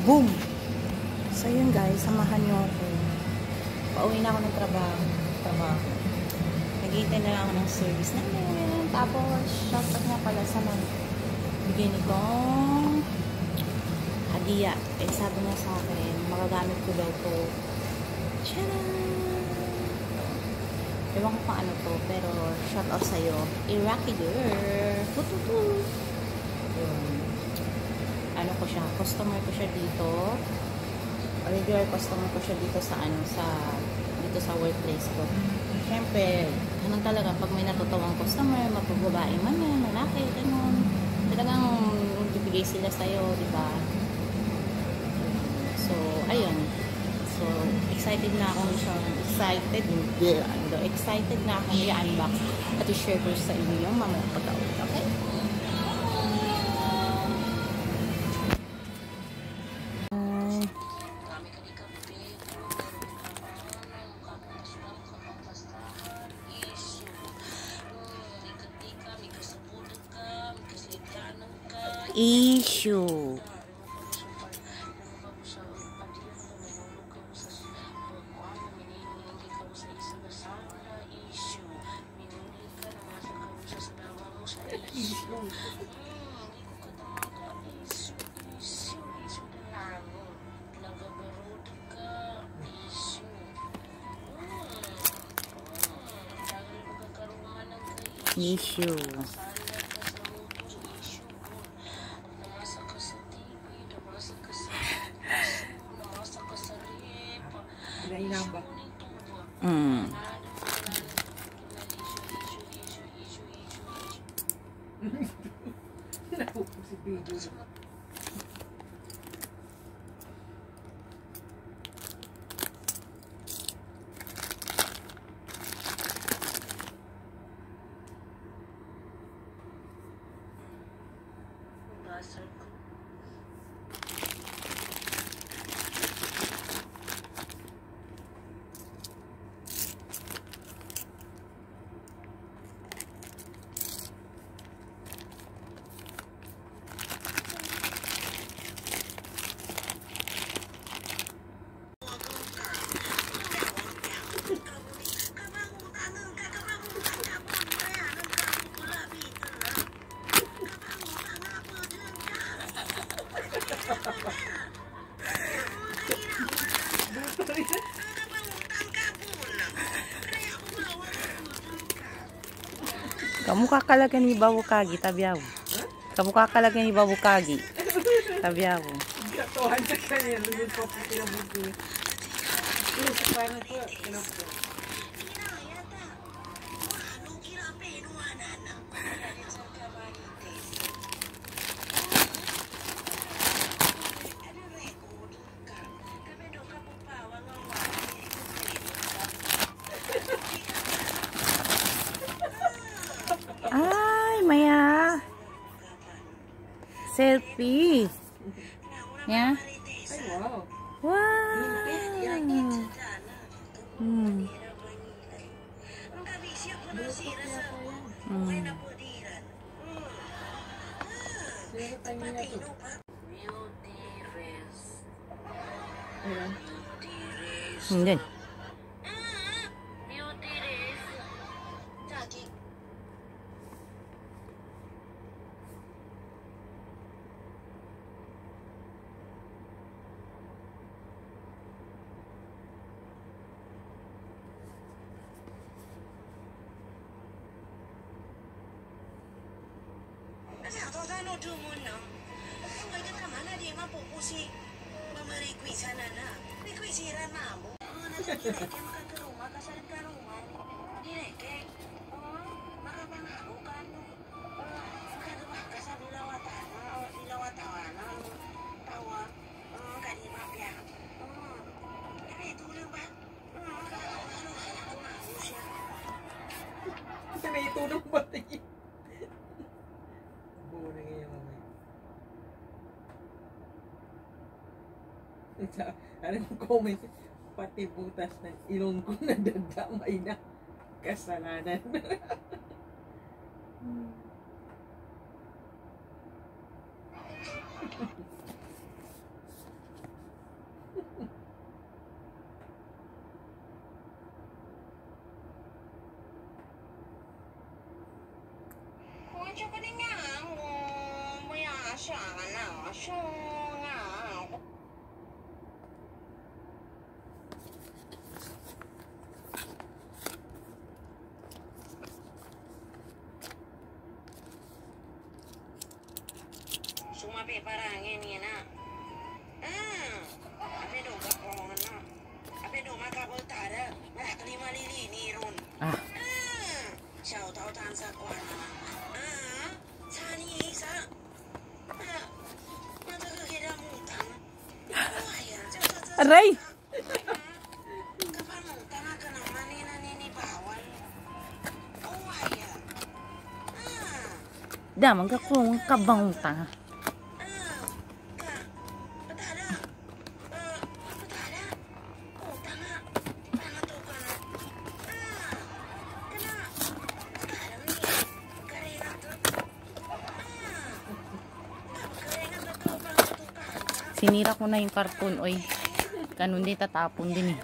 Boom! So yun guys, samahan nyo ako. Pauwi na ako ng trabaho. Naghihintay na lang ako ng service namin. Tapos, shoutout nga pala sa bigay nitong hadiya. Eh, sabi niya sa akin, magagamit ko daw to. Tcharam! Ewan ko pa ano to, pero shoutout sa'yo. Iraqi girl! Tututu! Yun. Ano ko siya, customer ko siya dito. Regular customer ko siya dito sa dito sa workplace ko. Siyempre, ganun talaga pag may natutawang customer, mapagbabae man yan, malaki, ganun. Talagang bibigay sila sa'yo, di ba? So, ayun. So, excited na akong excited na akong i-unbox at i-share ko sa inyo yung mamaya pag-uwi. Okay? Issue. Issue. Inamba. Nakupo si video. Kamu kakalaga ni Babu Kagi, tabiyaw. Kamu kakalaga ni Babu Kagi, tabiyaw. Gatuhan sa kanya, lulun po po kinabuti. Ito sa parang po, kinabuti. Ay, Maya. Selfie. Ya. Wow. Wow. Hindi. May tulong ba tingin? Buo na ngayon mamay. Anong comment? Pati butas ng ilong ko na dadamay na kasalanan. Sumabi parangin yan na. Abe do gapon na. Abe do makabutada. Kalima lilini ron. Siyaw tao tan sa kwan na. Sani isa. Matagagida mutang. Aray! Kapag mutang ka naman ni bawal. Waya. Damang ka kung kabang tanga. Sinira ko na yung karton, oy. Ganun din, tatapon din eh.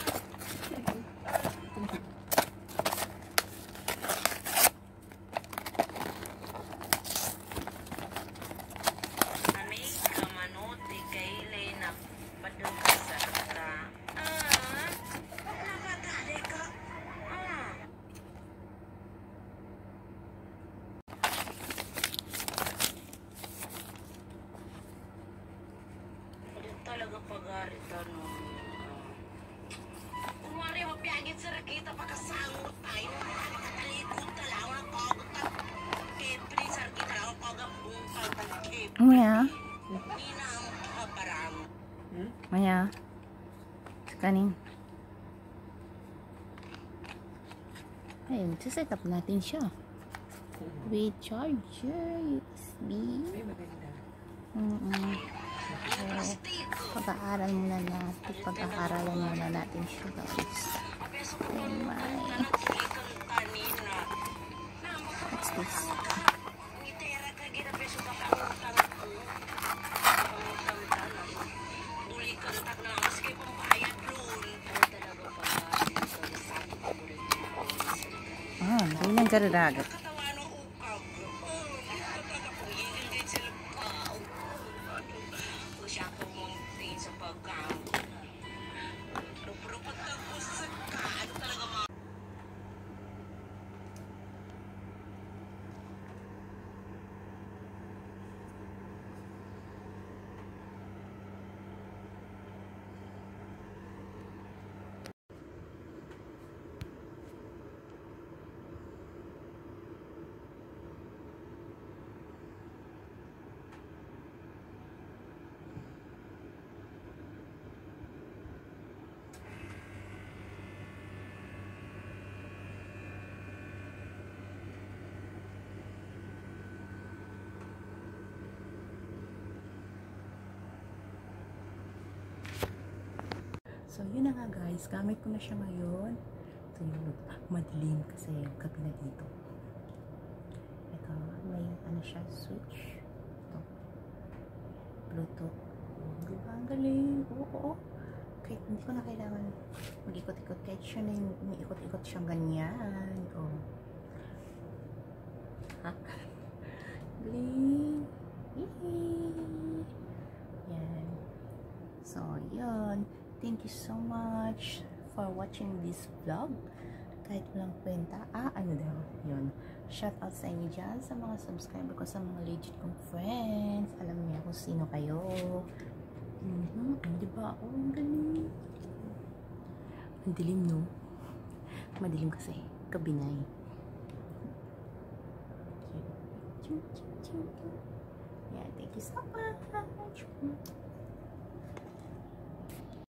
Talaga pag-arita no. Kumari mapiyagit sa rakita pagkasangot tayo. Makatalikod talaw na pagkat. Kepri sa rakita lang pag-abong pagkakip. Maya, Hindi na ang kaparang. maya. Kanin. Ayun, set up natin siya. With charger, USB. Ay, maganda. So, pag-aaral muna natin. Pag-aaralan muna natin siya, guys. Oh my. What's this? Hindi nang garadagat. So, yun na nga guys. Gamit ko na siya ngayon. So, yun. Madilim kasi yung gabi na dito. Ito, may ano siya, switch. Ito. Bluetooth. Diba? Ang galing. Oo. Kahit hindi ko na kailangan mag-ikot-ikot. Kahit siya na yung umiikot-ikot siyang ganyan. Oh. Ha? Galing. Yay! Yan. So, yun. Thank you so much for watching this vlog. Kahit walang kwenta. Ano daw? Yun. Shout out sa inyo dyan, sa mga subscriber ko, sa mga legit kong friends. Alam niya kung sino kayo. Diba? Oh, ang galing. Ang dilim, no? Madilim kasi. Kabinay. Yeah, thank you so much.